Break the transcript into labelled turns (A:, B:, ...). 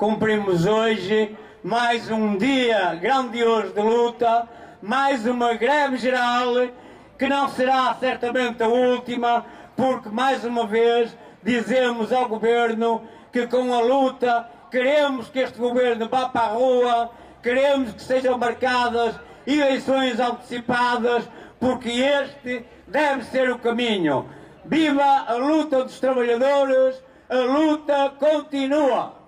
A: cumprimos hoje mais um dia grandioso de luta, mais uma greve geral, que não será certamente a última, porque mais uma vez dizemos ao Governo que com a luta queremos que este Governo vá para a rua, queremos que sejam marcadas eleições antecipadas, porque este deve ser o caminho. Viva a luta dos trabalhadores, a luta continua!